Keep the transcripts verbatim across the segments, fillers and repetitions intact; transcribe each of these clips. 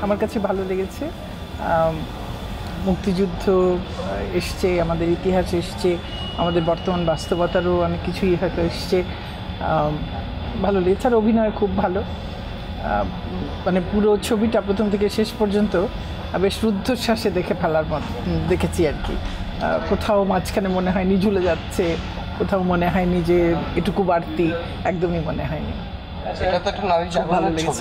আমার কাছে ভালো লেগেছে। মুক্তিযুদ্ধ এসছে, আমাদের ইতিহাস এসছে, আমাদের বর্তমান বাস্তবতারও অনেক কিছুই হয়তো এসছে, ভালো লেগেছে। আর অভিনয় খুব ভালো, মানে পুরো ছবিটা প্রথম থেকে শেষ পর্যন্ত বেশ রুদ্ধশ্বাসে দেখে ফেলার মতো দেখেছি আর কি। কোথাও মাঝখানে মনে হয়নি ঝুলে যাচ্ছে, কোথাও মনে হয়নি যে এটুকু বাড়তি, একদমই মনে হয়নি। ভালো লেগেছে।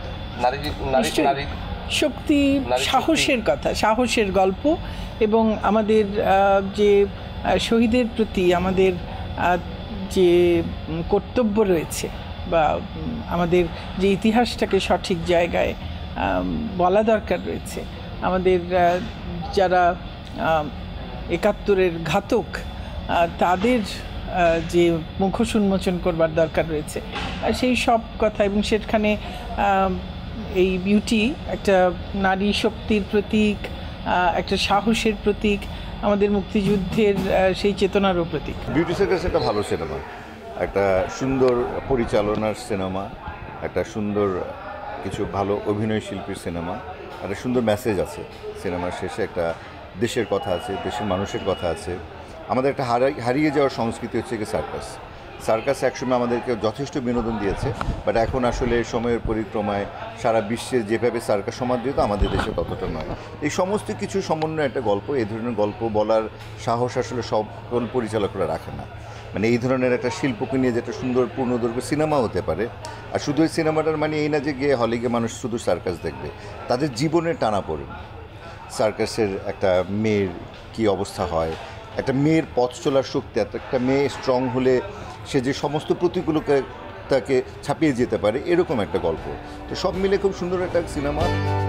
শক্তি, সাহসের কথা, সাহসের গল্প, এবং আমাদের যে শহীদের প্রতি আমাদের যে কর্তব্য রয়েছে, বা আমাদের যে ইতিহাসটাকে সঠিক জায়গায় বলা দরকার রয়েছে, আমাদের যারা একাত্তরের ঘাতক তাদের যে মুখোশ উন্মোচন করবার দরকার রয়েছে, সেই সব কথা। এবং সেখানে এই বিউটি একটা নারী শক্তির প্রতীক, একটা সাহসের প্রতীক, আমাদের মুক্তিযুদ্ধের সেই চেতনারও প্রতীক। বিউটি সার্কাস একটা ভালো সিনেমা, একটা সুন্দর পরিচালনার সিনেমা, একটা সুন্দর কিছু ভালো অভিনয় শিল্পীর সিনেমা, একটা সুন্দর মেসেজ আছে সিনেমার শেষে, একটা দেশের কথা আছে, দেশের মানুষের কথা আছে। আমাদের একটা হারিয়ে যাওয়ার সংস্কৃতি হচ্ছে কি সার্কাস। সার্কাস একসময় আমাদেরকে যথেষ্ট বিনোদন দিয়েছে, বাট এখন আসলে সময়ের পরিক্রমায় সারা বিশ্বে যেভাবে সার্কাস সমাদৃত, আমাদের দেশে ততটা নয়। এই সমস্ত কিছু সমন্বয় একটা গল্প, এই ধরনের গল্প বলার সাহস আসলে সকল পরিচালকরা রাখে না। মানে এই ধরনের একটা শিল্পকে নিয়ে যেটা সুন্দর পূর্ণদৈর্ঘ্য সিনেমা হতে পারে। আর শুধু এই সিনেমাটার মানে এই না যে গিয়ে হলে গিয়ে মানুষ শুধু সার্কাস দেখবে, তাদের জীবনের টানা পড়ে সার্কাসের একটা মেয়ের কী অবস্থা হয়, একটা মেয়ের পথ চলার শক্তি, একটা মেয়ে স্ট্রং হলে সে যে সমস্ত প্রতিকূলতাকে ছাপিয়ে যেতে পারে, এরকম একটা গল্প। তো সব মিলে খুব সুন্দর একটা সিনেমা।